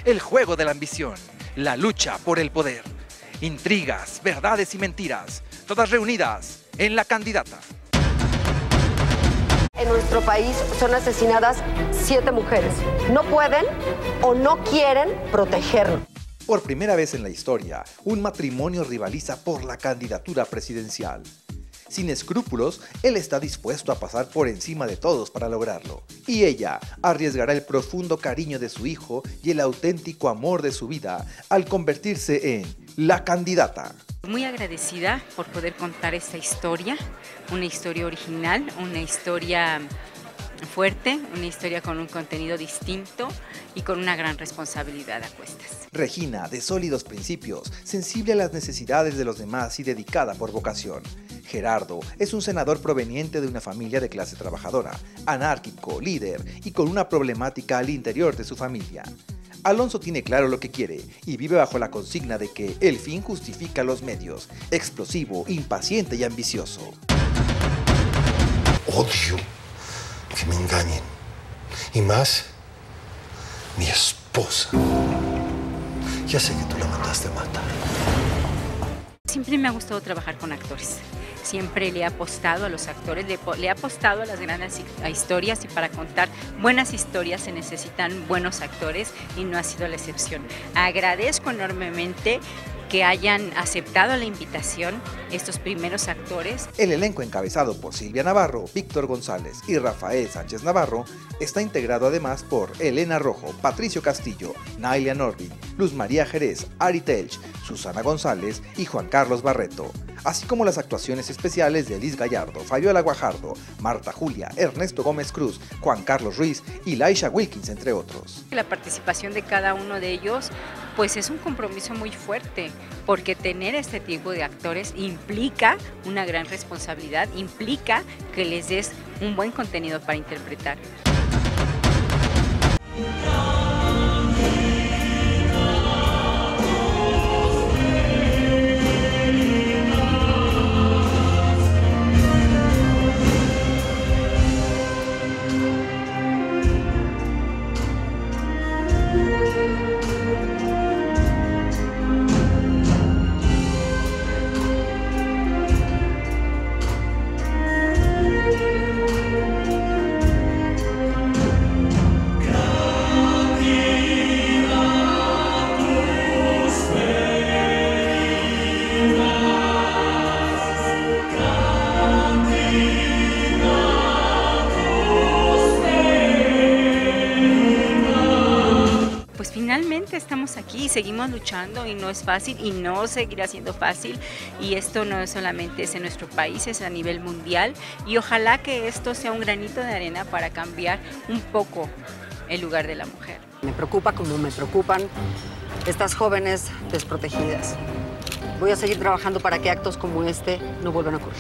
el juego de la ambición, la lucha por el poder. Intrigas, verdades y mentiras, todas reunidas en La Candidata. En nuestro país son asesinadas 7 mujeres. No pueden o no quieren protegernos. Por primera vez en la historia, un matrimonio rivaliza por la candidatura presidencial. Sin escrúpulos, él está dispuesto a pasar por encima de todos para lograrlo. Y ella arriesgará el profundo cariño de su hijo y el auténtico amor de su vida al convertirse en la candidata. Muy agradecida por poder contar esta historia, una historia original, una historia fuerte, una historia con un contenido distinto y con una gran responsabilidad a cuestas. Regina, de sólidos principios, sensible a las necesidades de los demás y dedicada por vocación. Gerardo es un senador proveniente de una familia de clase trabajadora, anárquico, líder y con una problemática al interior de su familia. Alonso tiene claro lo que quiere y vive bajo la consigna de que el fin justifica los medios, explosivo, impaciente y ambicioso. Odio que me engañen, y más mi esposa. Ya sé que tú la mandaste a matar. Siempre me ha gustado trabajar con actores. Siempre le he apostado a los actores, le he apostado a las grandes historias, y para contar buenas historias se necesitan buenos actores y no ha sido la excepción. Agradezco enormemente que hayan aceptado la invitación estos primeros actores. El elenco encabezado por Silvia Navarro, Víctor González y Rafael Sánchez Navarro está integrado además por Elena Rojo, Patricio Castillo, Nailia Norvin, Luz María Jerez, Ari Telch, Susana González y Juan Carlos Barreto, así como las actuaciones especiales de Liz Gallardo, Fabiola Guajardo, Marta Julia, Ernesto Gómez Cruz, Juan Carlos Ruiz y Laisha Wilkins, entre otros. La participación de cada uno de ellos pues es un compromiso muy fuerte, porque tener este tipo de actores implica una gran responsabilidad, implica que les des un buen contenido para interpretar. Finalmente estamos aquí, seguimos luchando y no es fácil y no seguirá siendo fácil, y esto no solamente es en nuestro país, es a nivel mundial, y ojalá que esto sea un granito de arena para cambiar un poco el lugar de la mujer. Me preocupa como me preocupan estas jóvenes desprotegidas. Voy a seguir trabajando para que actos como este no vuelvan a ocurrir.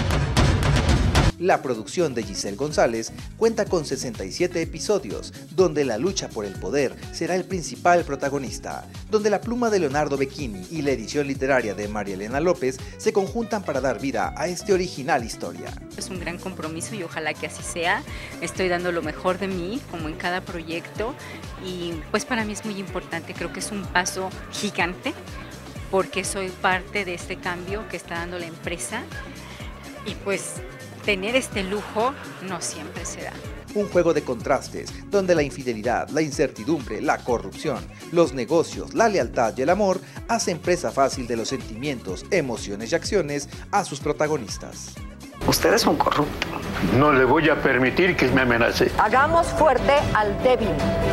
La producción de Giselle González cuenta con 67 episodios, donde la lucha por el poder será el principal protagonista, donde la pluma de Leonardo Becchini y la edición literaria de María Elena López se conjuntan para dar vida a esta original historia. Es un gran compromiso y ojalá que así sea. Estoy dando lo mejor de mí, como en cada proyecto, y pues para mí es muy importante, creo que es un paso gigante, porque soy parte de este cambio que está dando la empresa, y pues tener este lujo no siempre se da. Un juego de contrastes, donde la infidelidad, la incertidumbre, la corrupción, los negocios, la lealtad y el amor hacen presa fácil de los sentimientos, emociones y acciones a sus protagonistas. Usted es un corrupto. No le voy a permitir que me amenace. Hagamos fuerte al débil.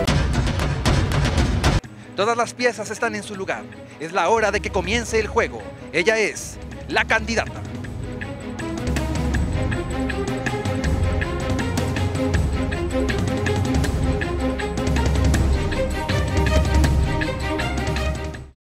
Todas las piezas están en su lugar. Es la hora de que comience el juego. Ella es la candidata.